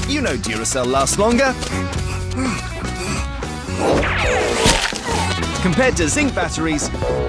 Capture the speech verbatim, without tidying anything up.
You know Duracell lasts longer. Compared to zinc batteries,